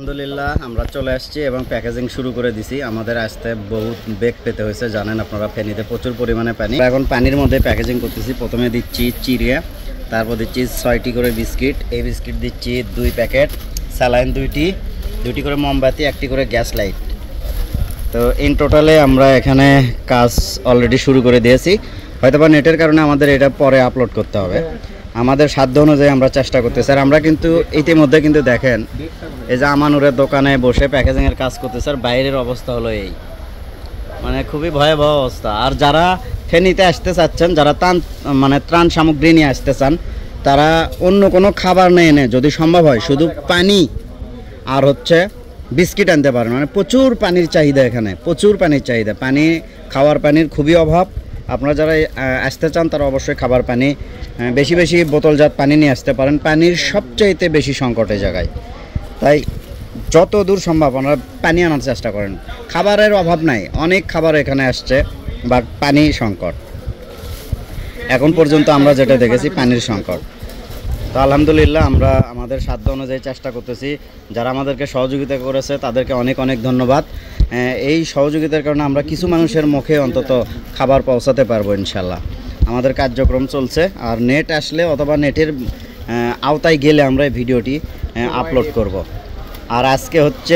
আলহামদুলিল্লাহ আমরা চলে আসছি এবং প্যাকেজিং শুরু করে দিছি। আমাদের আসতে বহুত বেগ পেতে হয়েছে, জানেন আপনারা ফেনীতে প্রচুর পরিমাণে পানি। এখন পানির মধ্যে প্যাকেজিং করতেছি। প্রথমে দিচ্ছি চিড়ে, তারপর দিচ্ছি 6টি করে বিস্কিট। এই বিস্কিট দিচ্ছি 2 প্যাকেট, স্যালাইন 2টি করে মোমবাতি, 1টি করে গ্যাস লাইট। তো ইন টোটালে আমরা এখানে কাজ অলরেডি শুরু করে দিয়েছি। হয়তোবা নেটের কারণে আমাদের এটা পরে আপলোড করতে হবে। আমাদের সাধ্য অনুযায়ী আমরা চেষ্টা করতেছি। আর আমরা কিন্তু ইতিমধ্যে কিন্তু দেখেন এই যে আমানুরের দোকানে বসে প্যাকেজিংয়ের কাজ করতেছে। আর বাইরের অবস্থা হলো এই, মানে খুবই ভয়াবহ অবস্থা। আর যারা ফেনীতে আসতে চাচ্ছেন, যারা ত্রাণ সামগ্রী নিয়ে আসতে চান, তারা অন্য কোনো খাবার নিয়ে এনে যদি সম্ভব হয় শুধু পানি আর বিস্কিট আনতে পারেন। মানে প্রচুর পানির চাহিদা, এখানে প্রচুর পানির চাহিদা। পানি, খাওয়ার পানির খুবই অভাব। আপনারা যারা আসতে চান তারা অবশ্যই খাবার পানি, বেশি বেশি বোতলজাত পানি নিয়ে আসতে পারেন। পানির সবচাইতে বেশি সংকটের জায়গায়, তাই যত দূর সম্ভব আমরা পানি আনার চেষ্টা করেন। খাবারের অভাব নাই, অনেক খাবার এখানে আসছে, বাট পানি সংকট। এখন পর্যন্ত আমরা যেটা দেখেছি পানির সংকট। তো আলহামদুলিল্লাহ আমরা আমাদের সাধ্য অনুযায়ী চেষ্টা করতেছি। যারা আমাদেরকে সহযোগিতা করেছে তাদেরকে অনেক অনেক ধন্যবাদ। এই সহযোগিতার কারণে আমরা কিছু মানুষের মুখে অন্তত খাবার পৌঁছাতে পারবো ইনশাল্লাহ। আমাদের কার্যক্রম চলছে। আর নেট আসলে অথবা নেটের আওতায় গেলে আমরা এই ভিডিওটি আপলোড করব। আর আজকে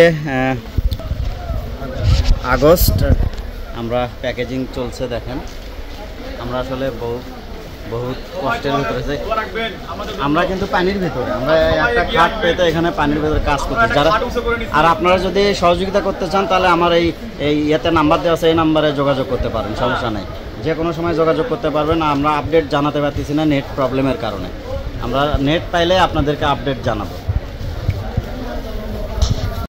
আগস্ট, আমরা প্যাকেজিং চলছে দেখেন। আমরা আসলে বহুত কষ্টের ভিতরে, আমরা কিন্তু পানির ভিতরে, আমরা একটা খাট পেতে এখানে পানির ভিতরে কাজ করছি। যারা আর আপনারা যদি সহযোগিতা করতে চান তাহলে আমার এই ইয়েতে নাম্বার দেওয়া আছে, এই নাম্বারে যোগাযোগ করতে পারেন, সমস্যা নেই। যে কোনো সময় যোগাযোগ করতে পারবেন। আমরা আপডেট জানাতে পারতেছি না নেট প্রবলেমের কারণে। আমরা নেট পাইলে আপনাদেরকে আপডেট জানাবো।